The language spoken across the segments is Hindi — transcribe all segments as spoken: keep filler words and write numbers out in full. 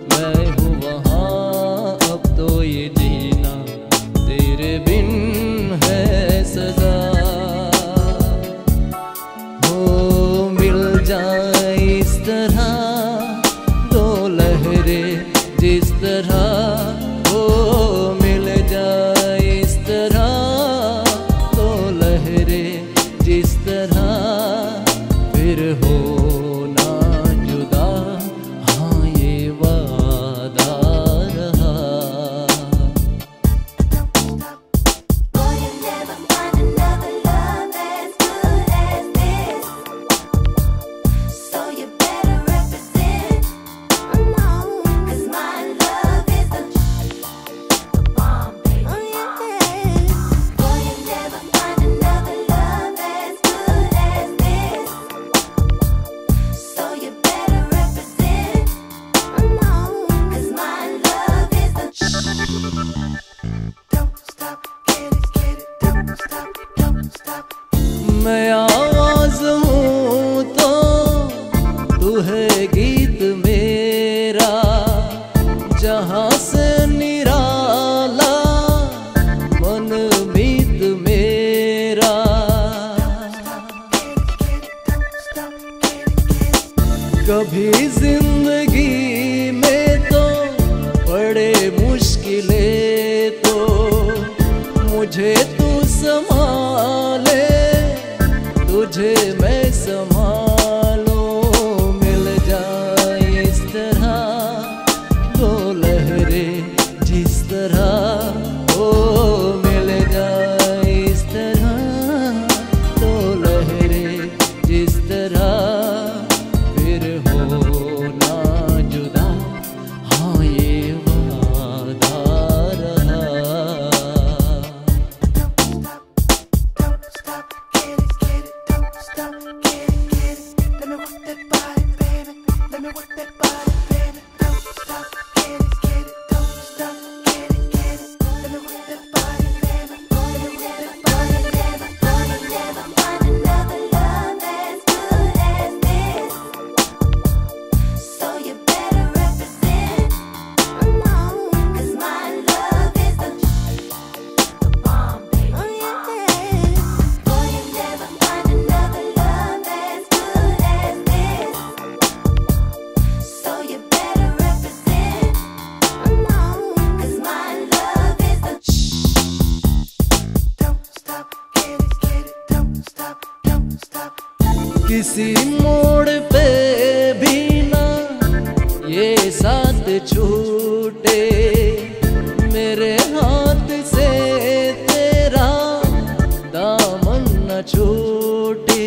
मैं हूँ वहाँ, अब तो ये जीना तेरे बिन है सजा। हो मिल जाए इस तरह दो लहरें जिस तरह, हो मिल जाए इस तरह दो लहरें जिस तरह, फिर हो मैं आवाज़ हूँ तो तू है गीत मेरा, जहाँ से निराला मन मीत मेरा। कभी जिंदगी में तो बड़े मुश्किलें तो मुझे तू संभाले, तुझे मैं संभालूं। मिल जाए इस तरह दो लहरें जिस तरह, ओ मिल जाए इस तरह दो लहरें जिस तरह, फिर हो ना जुदा, हाँ ये वादा रहा। किसी मोड़ पे भी ना ये साथ छूटे, मेरे हाथ से तेरा दामन न छूटे।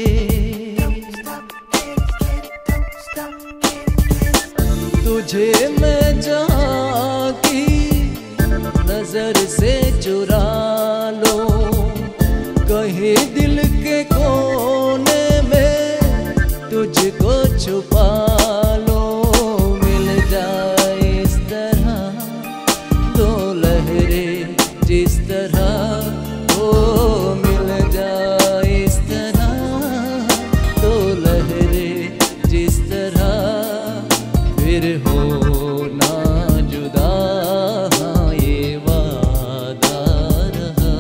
तुझे मैं जहाँ की नजर से चुरा लूं, कहीं दिल के कोने तुझको छुपा लो। मिल जाए इस तरह दो लहरें जिस तरह, ओ मिल जाए इस तरह दो लहरें जिस तरह, फिर हो ना जुदा, हाँ ये वादा रहा।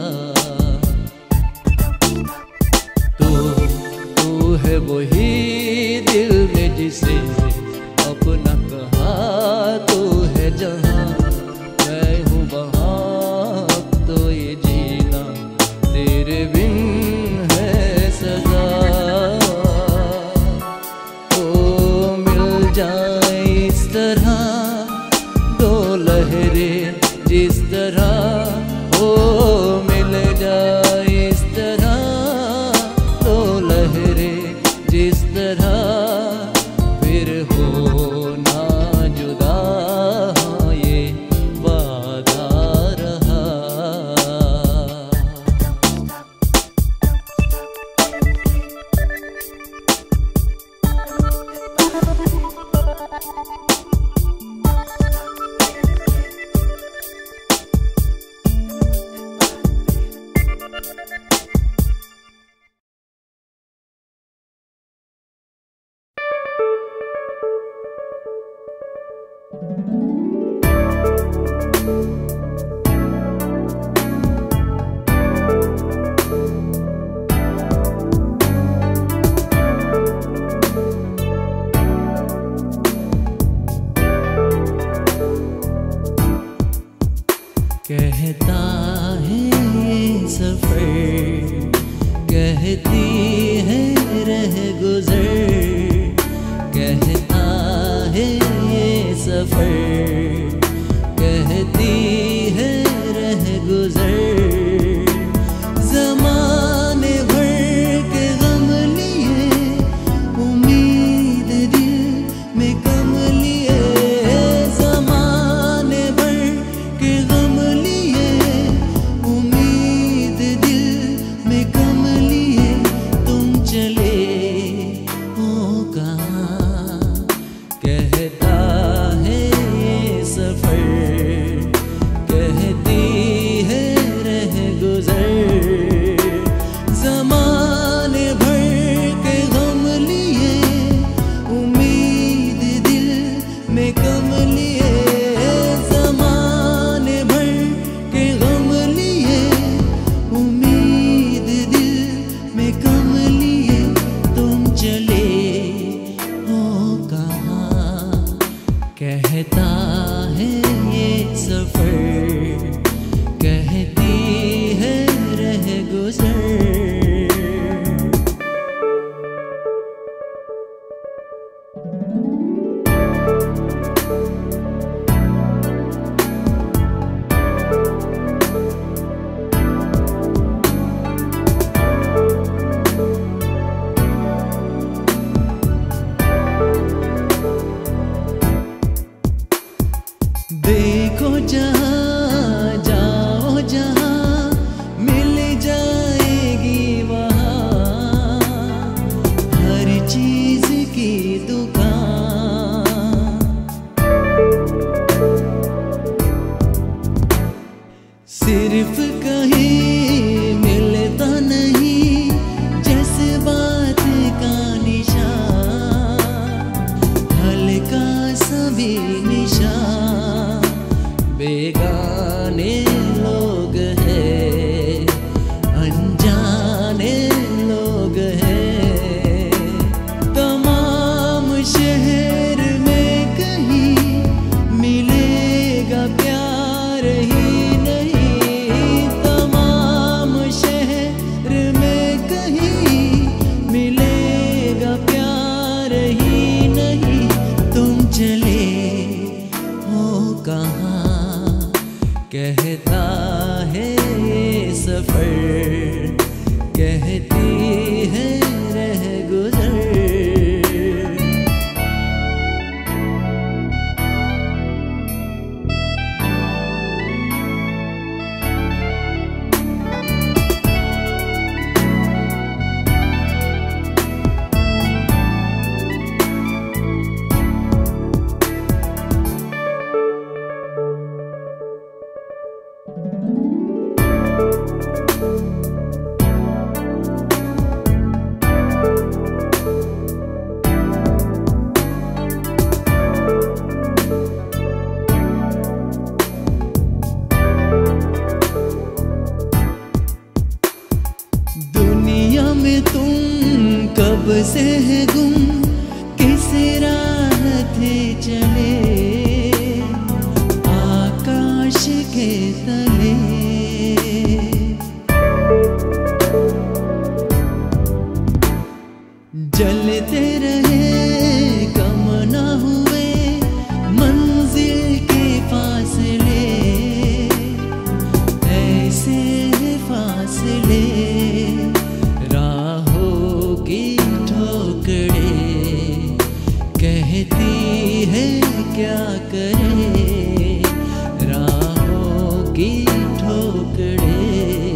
तो तू है वही दिल में जिसे अपना कहा, तू है जहाँ मैं हूँ वहाँ, तो ये जीना तेरे बिन है सजा। ओ मिल जाए इस तरह दो लहरें जिस तरह, ओ मिल जाए इस तरह दो लहरें जिस तरह, फिर हो ना जुदा, हाँ ये वादा रहा। कहती है रह गुजर, कहता है ये सफर, कहती है रह गुजर। ज़माने भर के गम लिए, उम्मीद दिल में कम लिए, ज़माने भर के गम लिए, उम्मीद दिल में कम लिए, तुम चले हो कहाँ, कहता है ये सफर, कहती है रह गुजर। ज़माने भर के गम लिए, उम्मीद दिल में कम लिए, ज़माने भर के गम लिए, उम्मीद दिल में कम लिए, तुम चले हो कहाँ, कहता है ये सफर, कहती है रह गुजर। देखो जहाँ जाओ, जहाँ मिल जाएगी वहाँ हर चीज की दुकान। सिर्फ कहीं मिलता नहीं जज्बात का निशान, हल्का सा भी निशान। बेगाने लोग हैं, अनजाने लोग हैं, तमाम शहर में कहीं मिलेगा प्यार ही नहीं, तमाम शहर में कहीं मिलेगा प्यार ही नहीं, तुम चले हो कहाँ, कहता है ये सफर, कहती है रह गुजर। दुनिया में तुम कब से है गुम, किस राह थे चले, आकाश के तले। जलते रहे कम न हुए मंजिल के फासले, ऐसे फासले राहों की ठोकरे, कहती है क्या करे, राहों की ठोकरे,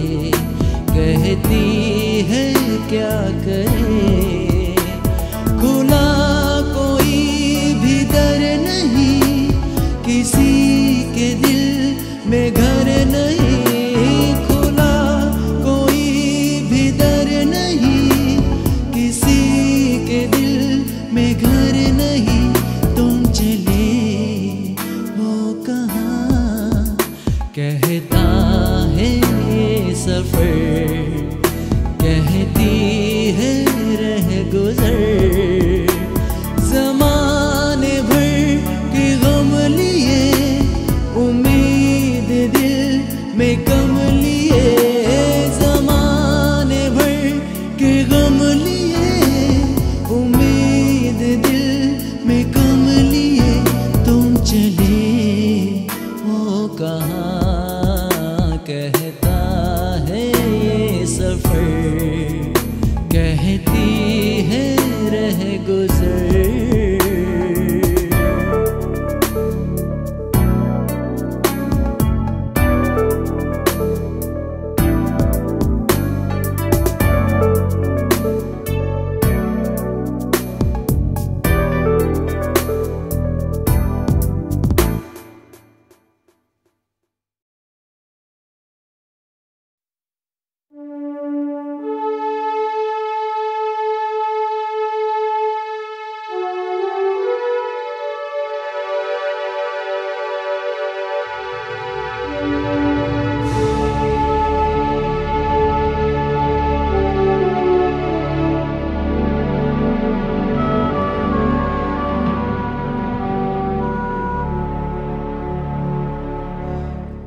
कहती है क्या करे। खुला कोई भी दर नहीं, किसी के दिल में घर नहीं, खुला कोई भी दर नहीं, किसी के दिल में घर नहीं, तुम चले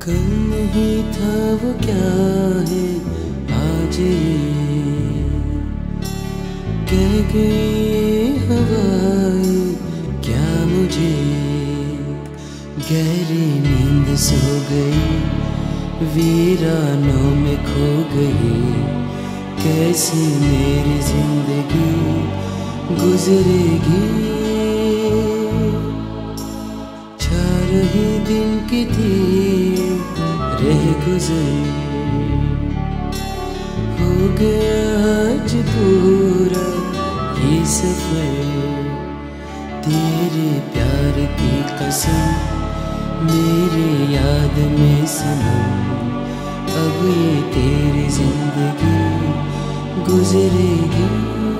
कल नहीं था वो क्या है आज ये, कह गई हवाएं क्या मुझे, गहरी नींद सो गई वीरानों में खो गई, कैसी मेरी जिंदगी गुजरेगी। चार ही दिन की थी रह गुजरी, हो गया आज पूरा ये सफर, तेरे प्यार की कसम मेरे याद में सनम, अब ये तेरी जिंदगी गुजरेगी।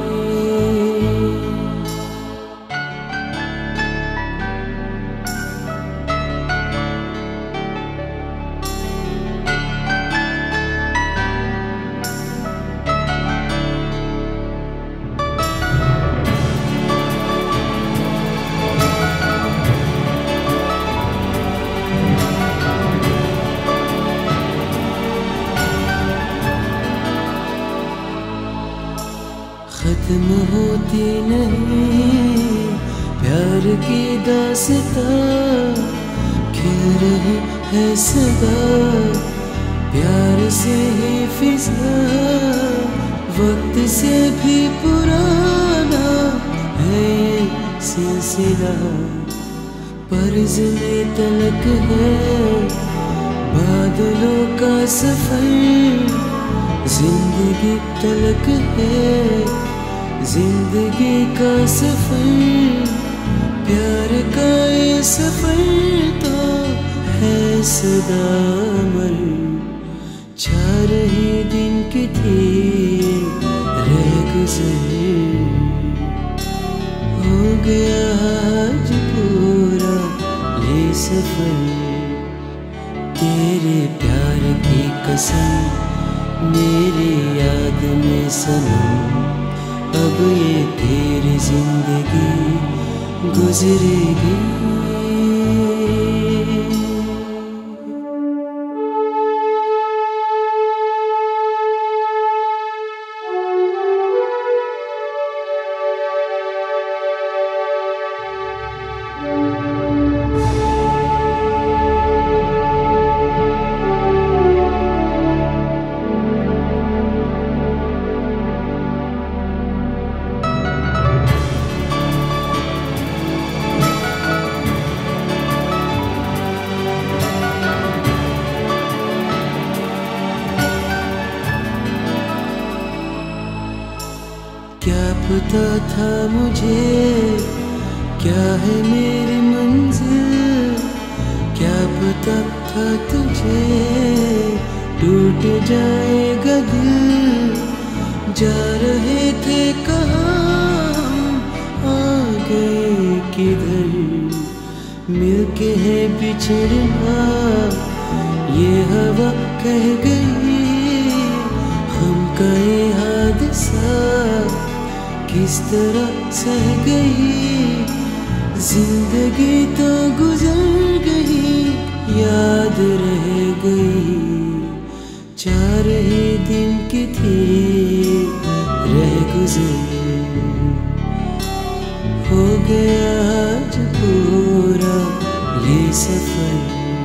खत्म होती नहीं प्यार की दास्तां, खिल रही है सदा प्यार से ही फिजा, वक्त से भी पुराना है ये सिलसिला, पर्ज में तलक है बादलों का सफर, जिंदगी तलक है जिंदगी का सफर, प्यार का ये सफर तो है सदा अमर। चार ही दिन की थी रह गुजर, हो गया आज पूरा ये सफर, तेरे प्यार की कसम मेरी याद में सनम, अब ये तेरी जिंदगी गुजरेगी। क्या पता था मुझे क्या है मेरी मंजिल, क्या पता था तुझे टूट जाएगा दिल, जा रहे थे कहाँ आ गए किधर, मिलके है बिछड़ना ये हवा कह गई, हमका ये हादसा किस तरह सह गई, जिंदगी तो गुजर गई याद रह गई, चार ही दिन की थी रह गुजर, हो गया आज पूरा ये सफर,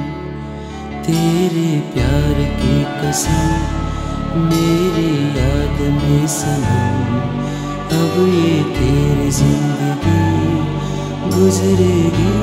तेरे प्यार की कसम मेरी याद में सनम, अब ये तेरी जिंदगी गुजरेगी।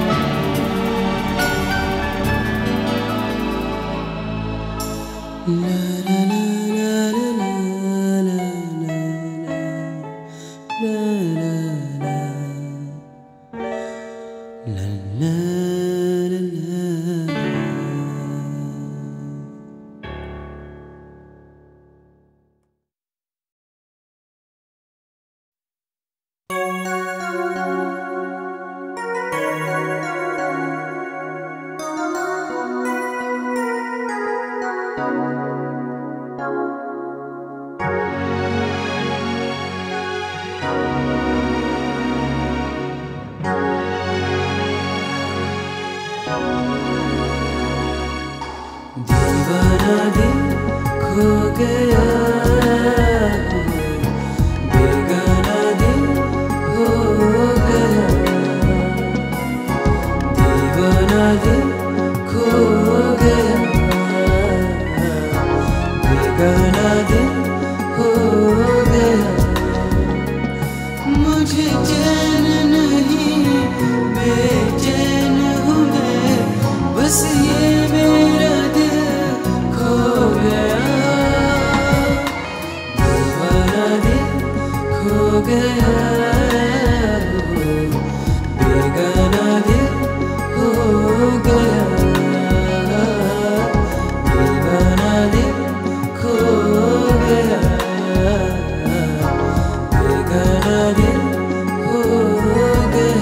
La बेगाना दिल खो गया, बेगाना दिल हो गया, दीवाना दिल खो गया, बेगाना दिल हो गया। मुझे चैन नहीं, बेचैन हूँ मैं, बस ये मेरा दिल खो गया, दीवाना दिल खो गया, बेगाना दिल हो गया, दीवाना दिल खो गया, बेगाना दिल हो गया।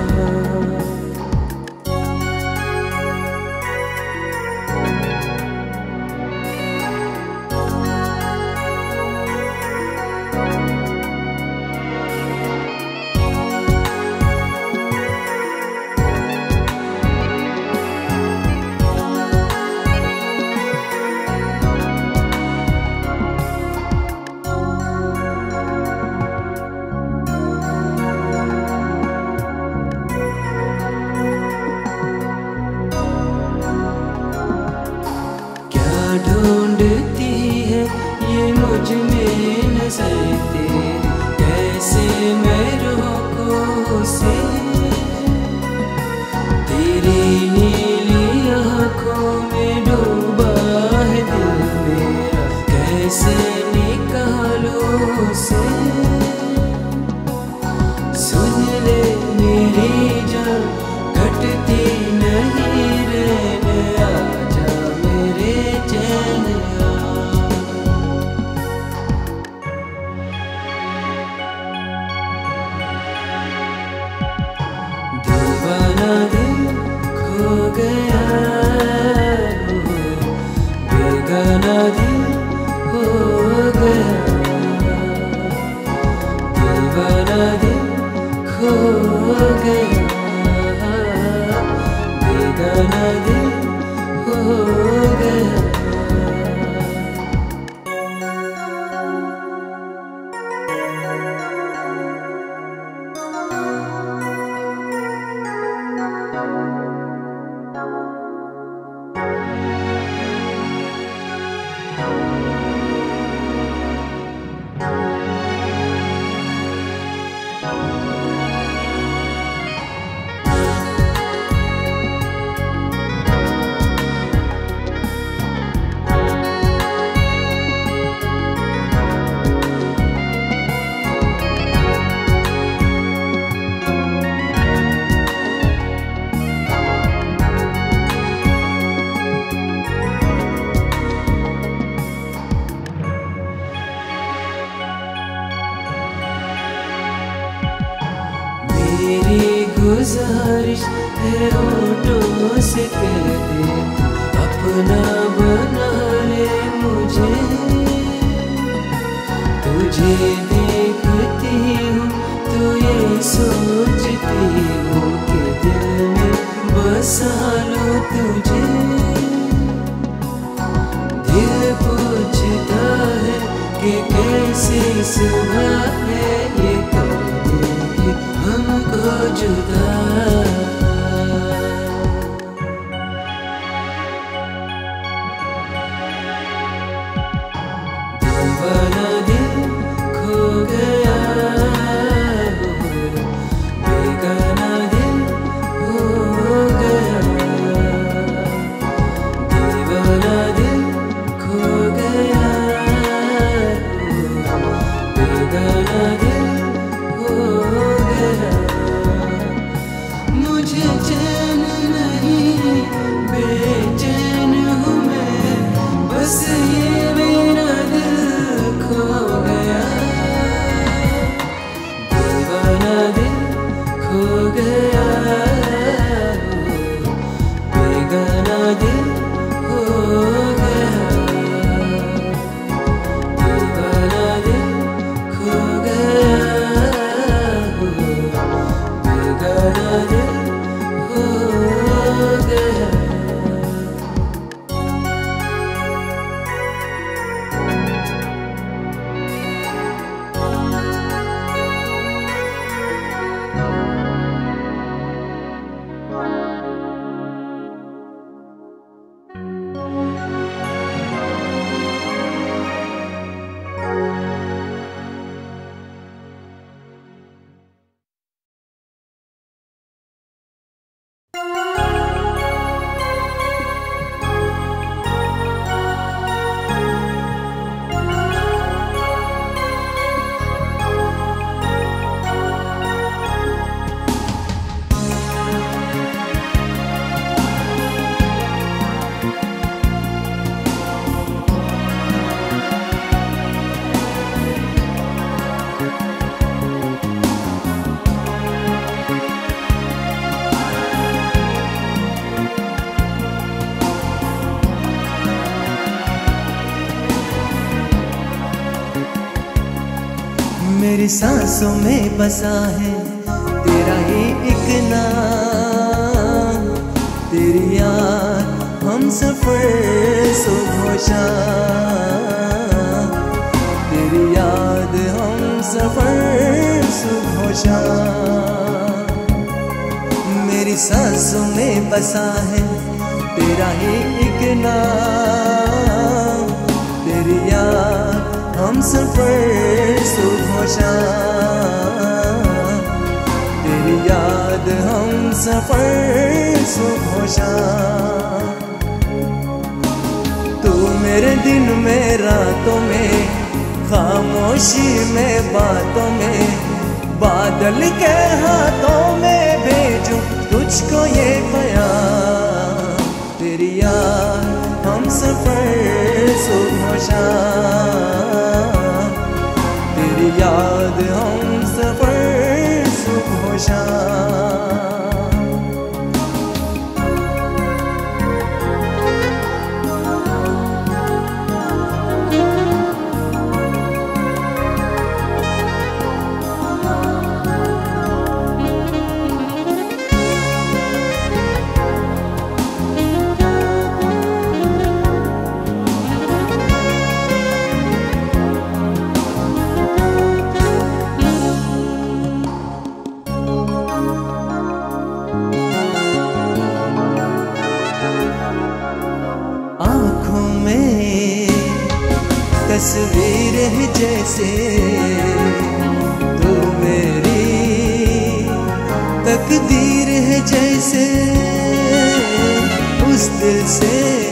ढूंढती है ये मुझ में नजर तेरी, कैसे मैं रोकूं उसे, तेरी नीली आँखों में डूबा है दिल मेरा, कैसे निकालूं उसे। सुन ले मेरी जान कटती नहीं रहने, आजा मेरे चैन आ। दीवाना दिल खो गया, बेगाना दिल हो गया, दीवाना दिल खो गया, बेगाना दिल हो गया। मेरी गुजारिश है होठों से कह दे, अपना बना ले मुझे, तुझे देखती हूँ तो ये सोचती हूँ कि दिल में बसा लूं तुझे। दिल पूछता है कि कैसी सुबह है ये, कर देगी हमको जुदा। दीवाना दिल खो गया, बेगाना दिल हो गया, दीवाना दिल खो गया, बेगाना दिल हो गया। मुझे चैन नहीं, बेचैन हूँ मैं, बस ये मेरा दिल खो गया, दीवाना दिल खो गया, बेगाना दिल हो गया, दीवाना दिल खो गया। मेरी सांसों में बसा है तेरा ही एक नाम, तेरी याद हम सफर सुबह शाम, तेरी याद हम सफर सुबह शाम। मेरी सांसों में बसा है तेरा ही एक नाम, तेरी याद हम सफर सुबह शाम, तेरी याद हम सफर सुबह शाम। तू मेरे दिन में रातों में, खामोशी में बातों में, बादल के हाथों में भेजूं तुझको ये बयान, तेरी याद हम सफर सुबह शाम, तेरी याद हम सफर सुबह शाम। आँखों में तस्वीर है जैसे तू मेरी तकदीर है जैसे, उस दिल से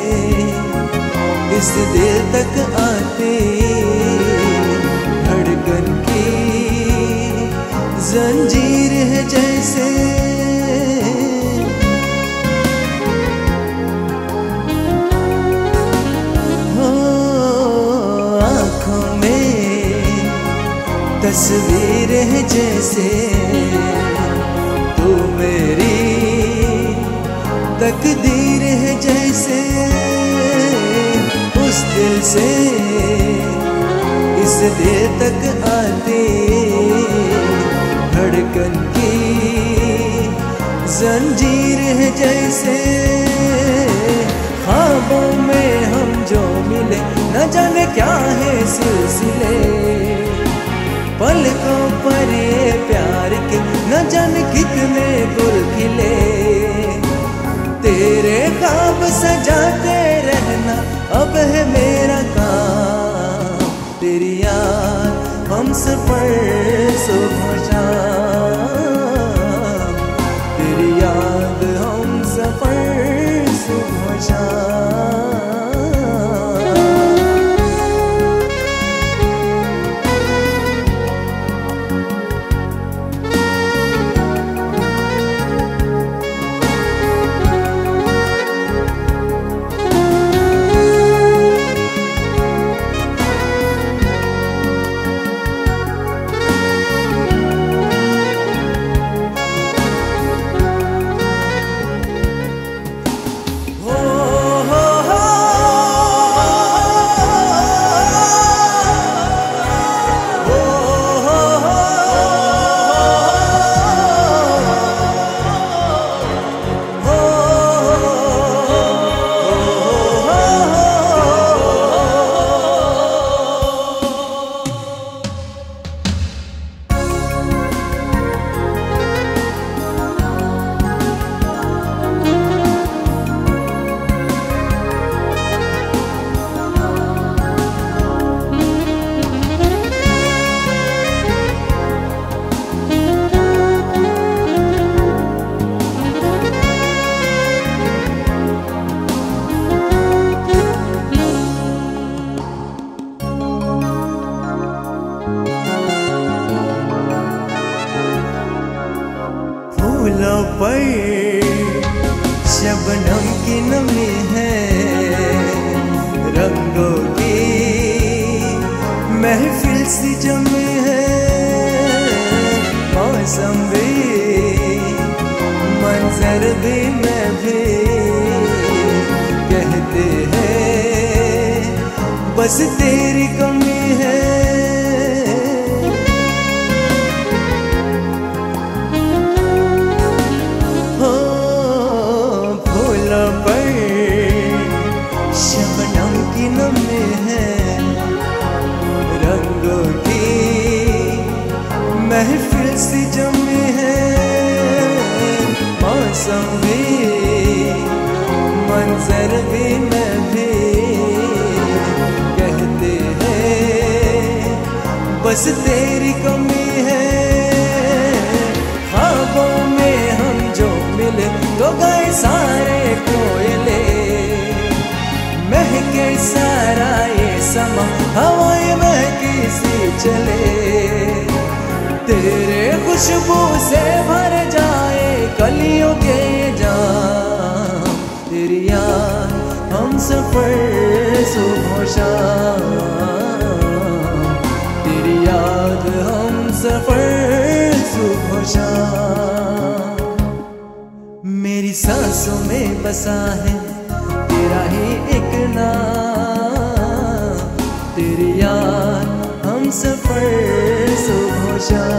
इस दिल तक आती धड़कन की जंजीर है जैसे। तस्वीर है जैसे तू मेरी तकदीर है जैसे, उस दिल से इस दिल तक आती धड़कन की जंजीर है जैसे। ख्वाबों में हम जो मिले न जाने क्या है सिलसिले, पलकों पर ये प्यार के न जाने कितने गुल खिले, तेरे ख्वाब सजाते रहना अब है मेरा काम, तेरी याद हम सफर सुबह शाम, तेरी याद हम सफर सुबह शाम। फूलों पर शबनम की नमी है, रंगों की महफिल सी जमी है, मौसम भी मंजर भी मैं भी कहते हैं बस तेरी कमी है। महफिल सी जमी है, मौसम भी मंजर भी मैं भी, कहते हैं बस तेरी कमी है। ख्वाबों में हम जो मिले तो गए सारे कोयले, महके सारा ये समा हवाएं महकी सी चले। तेरे खुशबू से भर जाए कलियों के जाम, तेरी याद हम सफर सुबह शाम, तेरी याद हम सफर सुबह शाम। मेरी सांसों में बसा है तेरा ही एक नाम, तेरी याद हम सफर सुबह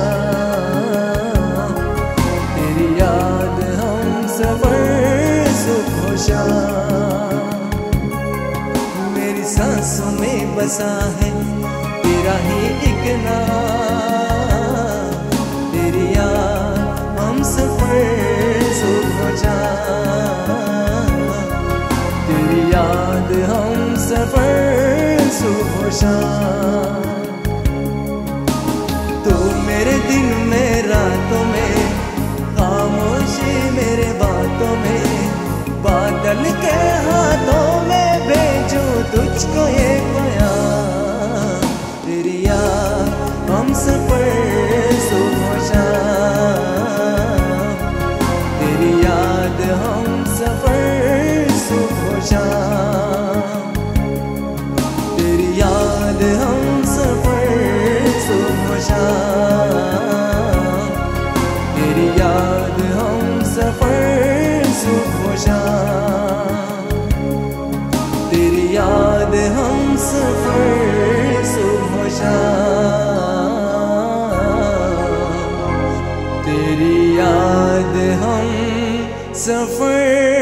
शाम, तेरी याद हम सफर सुबह शाम। मेरी सांसों में बसा है तेरा ही एक नाम, तेरी याद हम सफर सुबह शाम, तेरी याद हम सफर सुबह शाम। तू मेरे दिन में रातों में, खामोशी मेरे बातों में, बादल के हाथों में भेजो तुझको ये प्यार, तेरी याद हम सफर सुबह शाम, तेरी याद हम सफर सुबह शाम, तेरी याद हम सफर सुबह शाम, तेरी याद हम सफर सुबह शाम, तेरी याद हम सफर सुबह शाम, तेरी याद हम सफर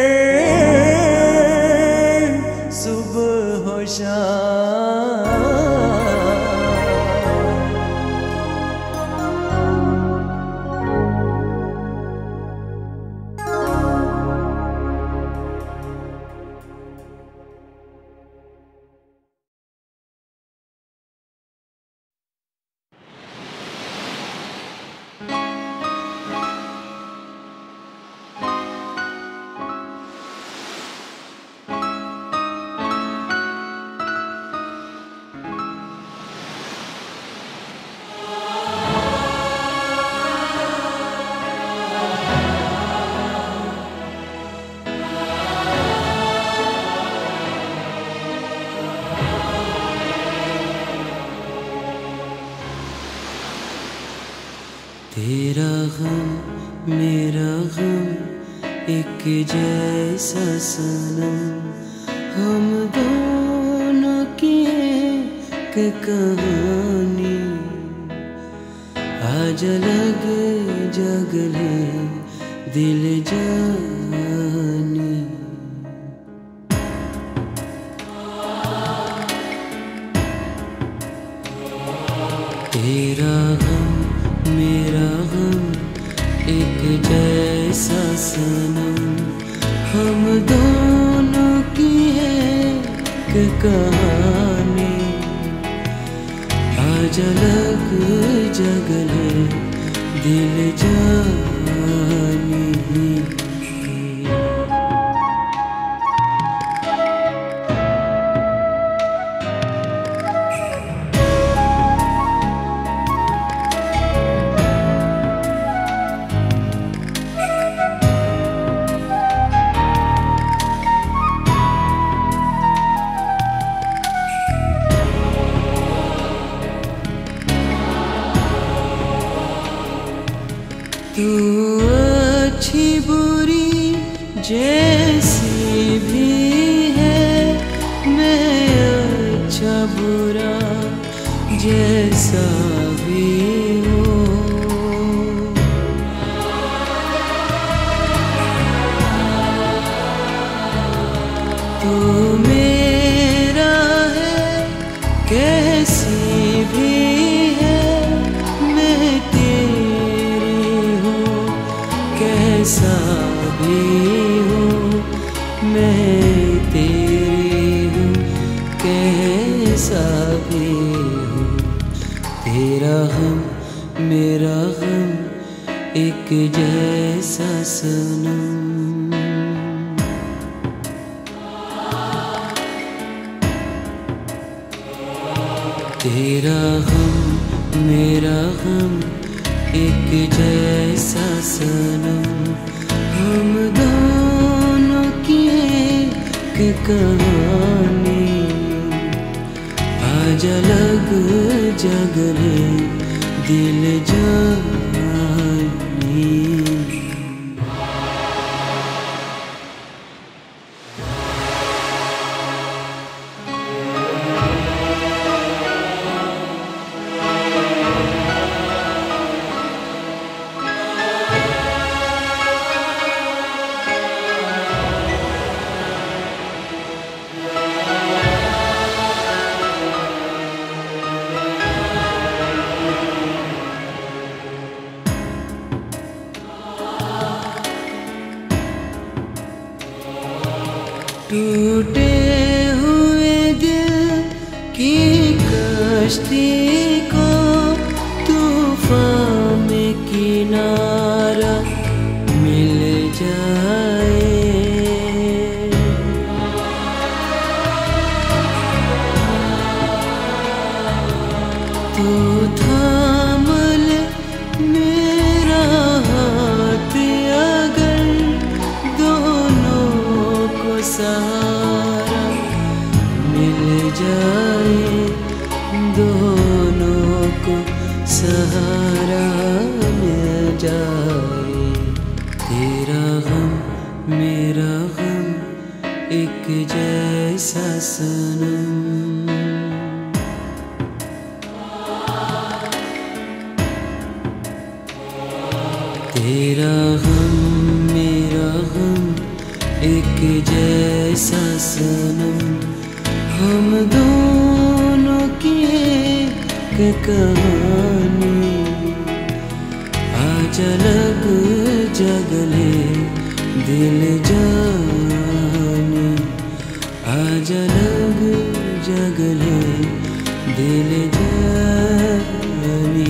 सुबह शाम। तेरा गम मेरा गम एक जैसा सनम, हम दोनों की एक कहानी, आज अलग जगले दिल जानी। तेरा गम मेरा गम एक जैसा सनम, हम दोनों की एक कहानी, आज अलग जगले दिल जानी। तू अच्छी बुरी जैसी भी है, मैं अच्छा बुरा जैसा भी हूँ। तू मेरा है कैसी भी है, मैं तेरा कैसा भी हूँ मैं तेरी हूँ, कैसा भी हूँ। तेरा गम मेरा गम एक जैसा सनम। तेरा गम मेरा गम एक जैसा सनम। हम दोनों की एक कहानी, आज अलग जगले दिल जानी। टूटे हुए दिल की कश्ती को तूफान में किनारा मिल जाए। तू थाम ले मेरा हाथ, अगर दोनों को सहारा मिल जाए, दोनों को सहारा मिल जाए। तेरा गम मेरा गम एक जैसा सनम। तेरा गम मेरा गम एक जैसा सनम। हम दोनों की एक कहानी, आज अलग जगले दिल जानी। आज अलग जगले दिल जानी।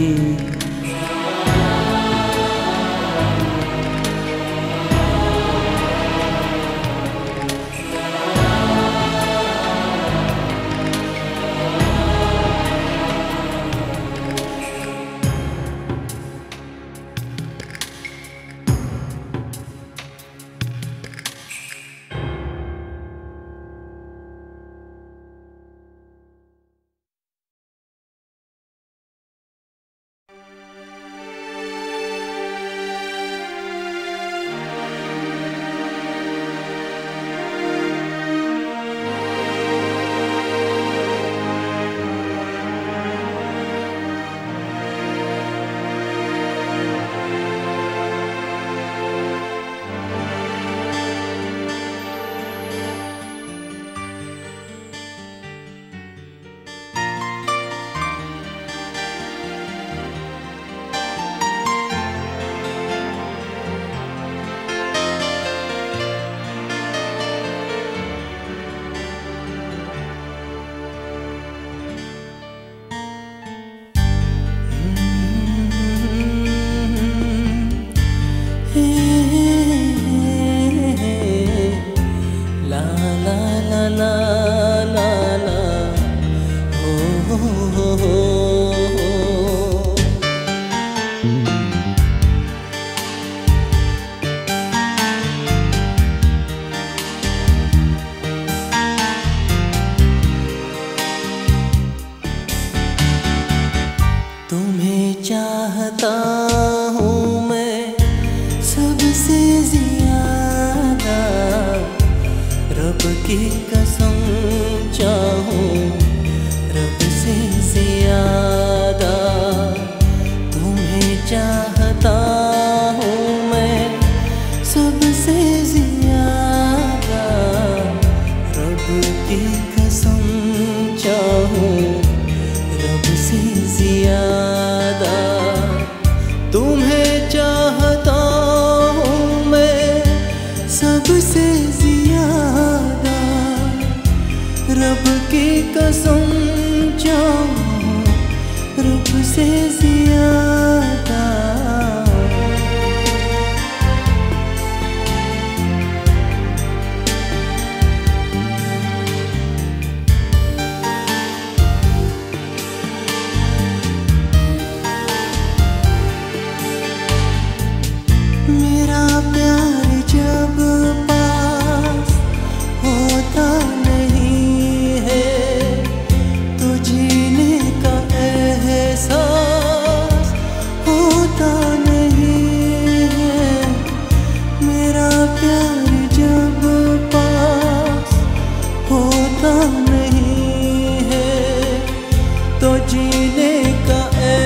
चाहता हूँ मैं सबसे ज्यादा, रब की कसम चाहूँ रब से ज्यादा। तुम्हें चाहता हूँ मैं सबसे ज्यादा, रब की कसम चाहूँ रब से ज्यादा। तुम्हें चाहता हूँ जीने का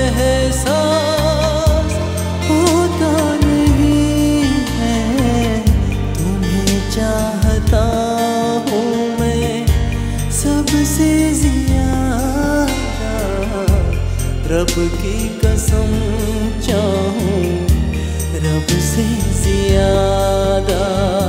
एहसास होता नहीं है। तुम्हें चाहता हूँ मैं सबसे ज्यादा, रब की कसम चाहूँ रब से ज्यादा।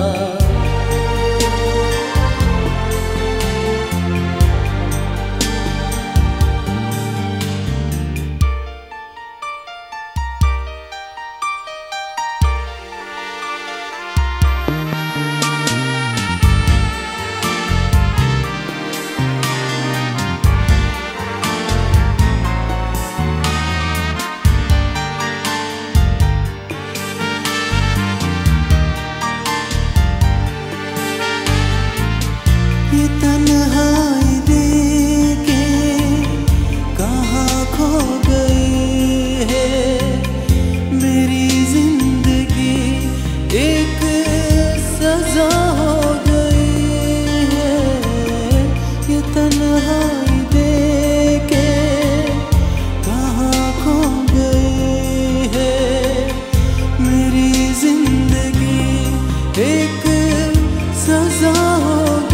ये तन्हाई देके कहाँ खो गई है मेरी जिंदगी, एक सजा हो गई है। ये तन्हाई देके कहाँ खो गई है मेरी जिंदगी, एक सजा हो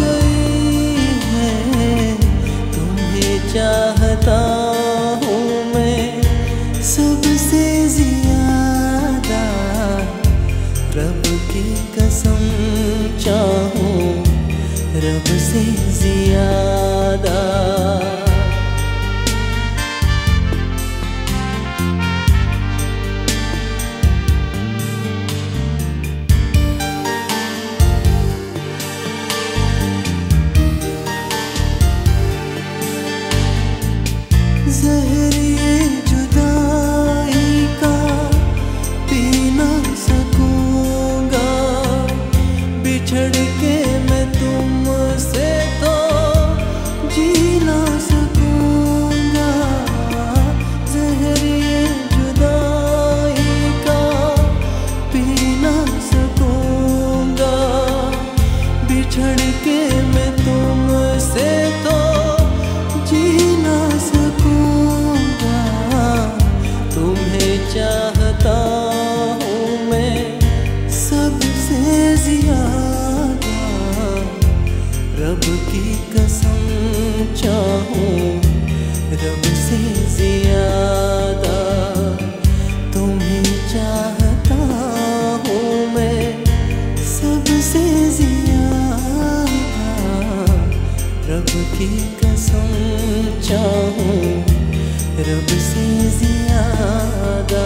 चाहता हूँ मैं सबसे ज्यादा, रब की कसम चाहूँ रब से ज्यादा। ज़हर ये जुदाई का पी ना सकूँगा, बिछड़ के मैं तुमसे तो जी ना सकूँगा। ज़हर ये जुदाई का पी ना सकूँगा, बिछड़ के मैं तुमसे तो जी ना सकूँगा। तुम्हें चाहता हूँ मैं सबसे ज्यादा, रब की कसम चाहूँ रब से ज्यादा। तुम्हें चाहता हूँ मैं सबसे ज्यादा, रब की कसम चाहूँ रब से ज्यादा।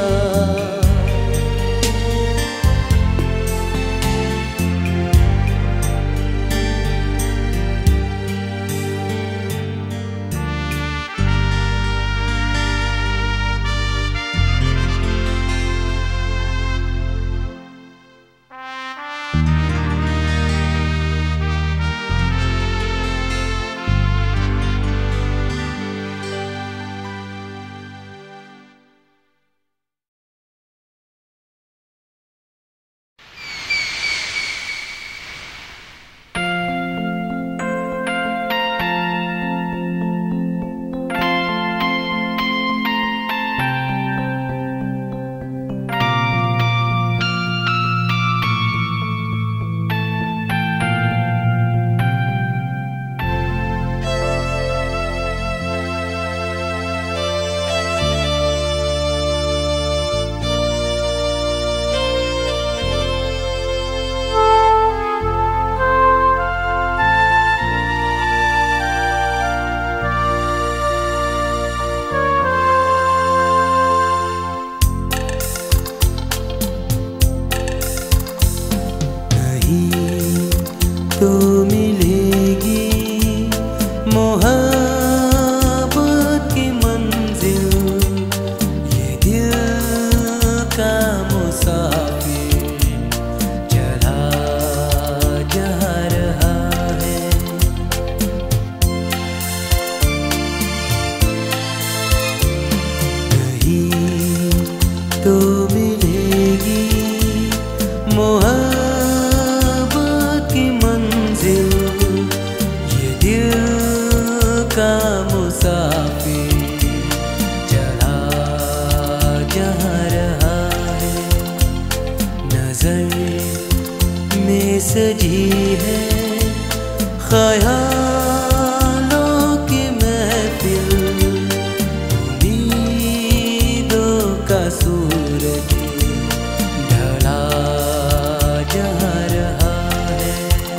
तो मिलेगी मोहब्बत की मंजिल, ये दिल का मुसाफिर चला जा रहा है। कहीं तो मिलेगी मोहब्बत की मंजिल, ये दिल का मुसाफिर सजी है ख्यालों की महफिल, उम्मीदों का सूरज ढला जा रहा है।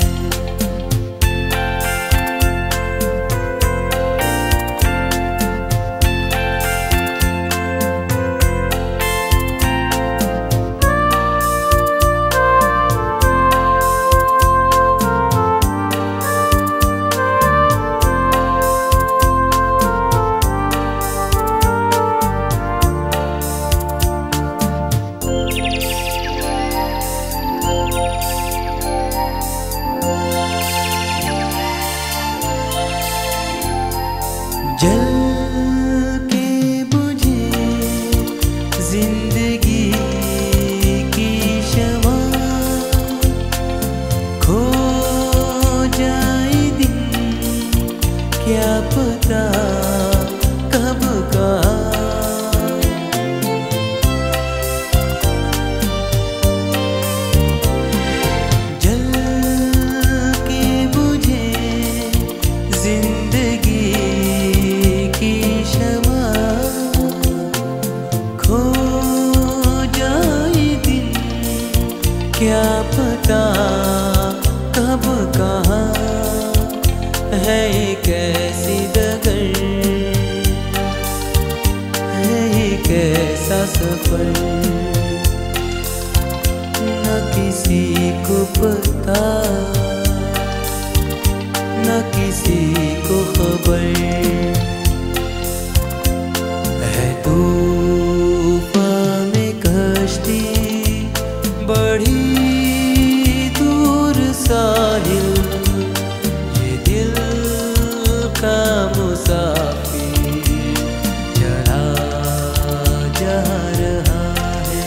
जल के बुझे जिंदगी की शमा, खो जाए दिन क्या पता कब का। जल के बुझे जिंदगी की शमा, खो जाए दिन क्या पता कब कहाँ। है एक ऐसी डगर, है एक ऐसा सफर, न किसी को पता न किसी को खबर। है तूफान में कश्ती बड़ी दूर साहिल, ये दिल का मुसाफिर चला जा रहा है।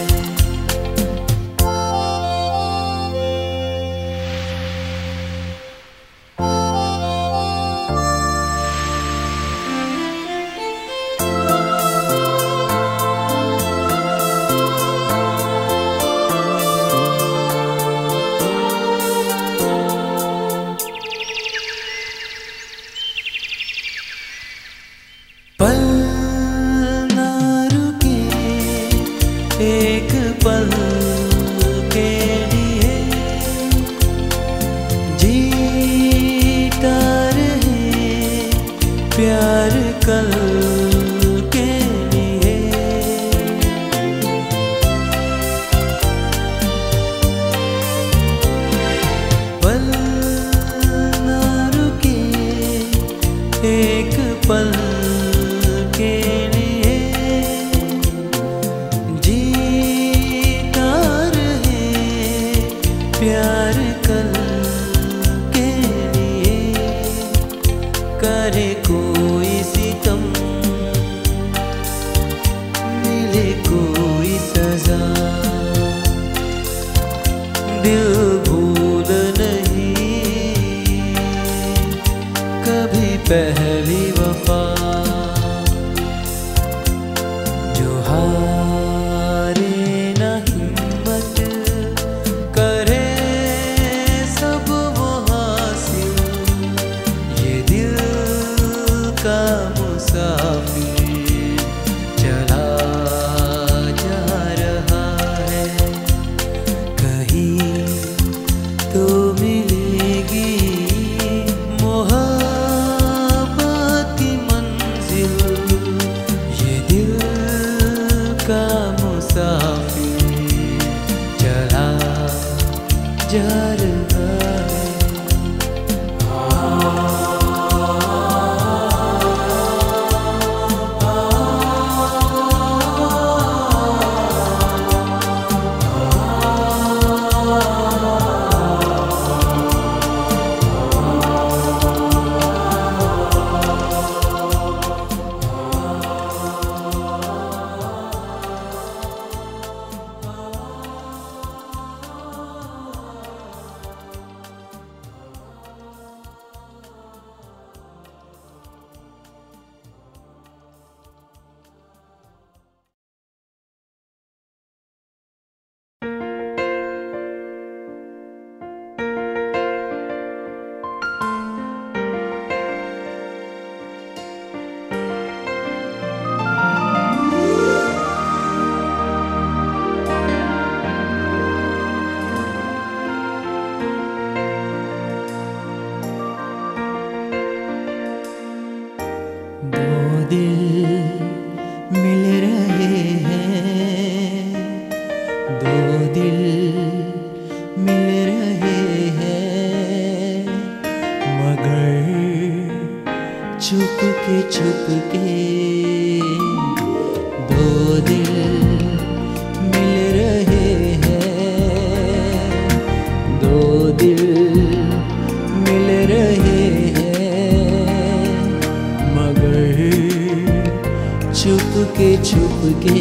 छुप के छुप के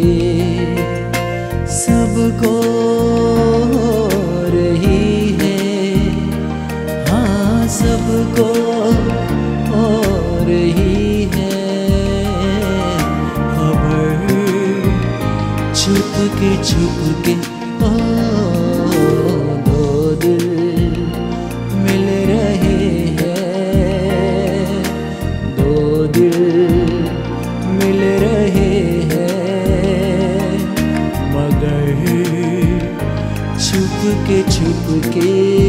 सबको रही है, हाँ सबको हो रही है खबर। छुप के छुप के ओ दो दिल मिल रहे हैं, दो दिल मिल रहे हैं मगर छुप के छुप के।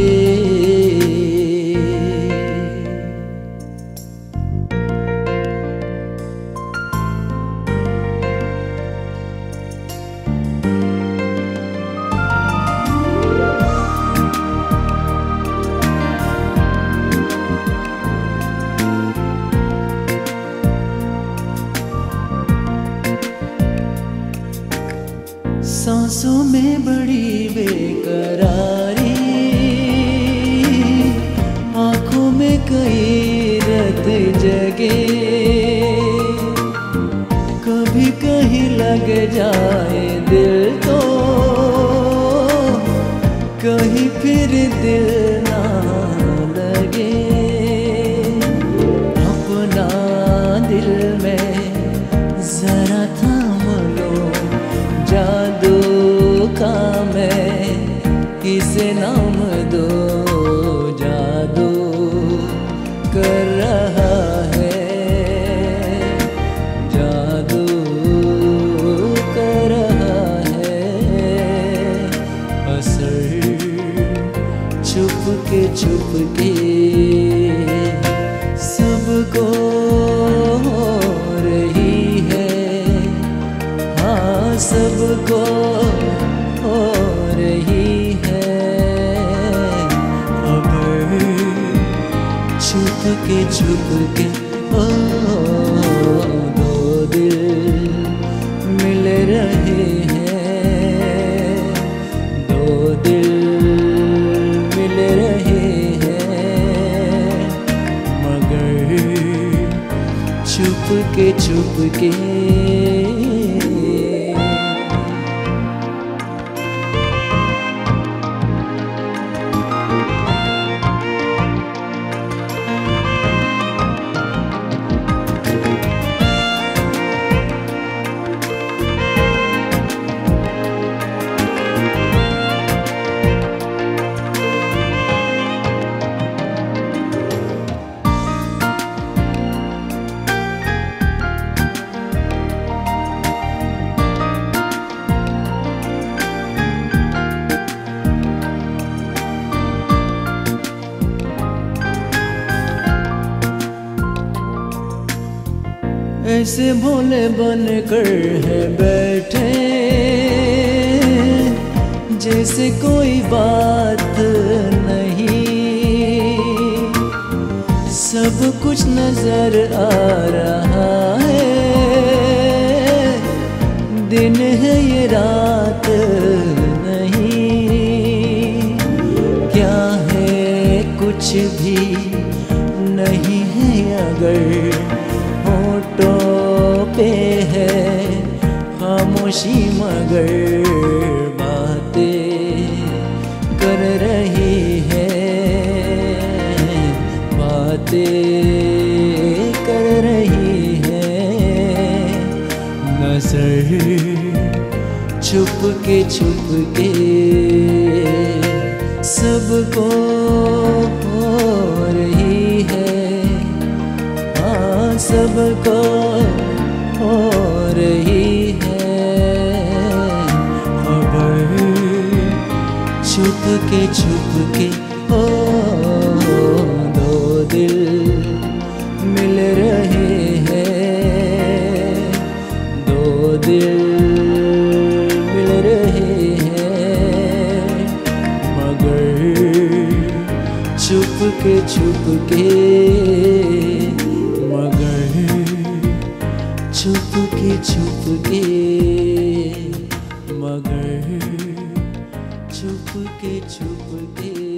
सांसों में बड़ी बेकरारी, आंखों में कई रत जगे, कभी कहीं लग जाए दिल तो कहीं फिर दिल ना लगे। अपना दिल में जरा थाम लो, जादू का मैं किसे नाम दो, जादू कर रहा है, जादू कर रहा है असर। छुप के छुप के सबको रही है, हाँ सबको हो रही है खबर। छुप के छुप के ओ दो दिल मिल रहे हैं, दो दिल मिल रहे हैं मगर छुप के छुप के। ऐसे भोले बन कर है बैठे जैसे कोई बात नहीं, सब कुछ नजर आ रहा है, दिन है ये रात नहीं। क्या है कुछ भी नहीं है अगर होठों पे है खामोशी मगर बातें कर रही है, बातें कर रही है नजर। छुप के छुप के सबको हो रही है, हाँ सबको हो रही है खबर। छुप के छुप के ओ दो दिल मिल रहे हैं, दो दिल मिल रहे हैं मगर छुप के छुप के, मगर छुप के छुप के, मगर छुप के छुप के।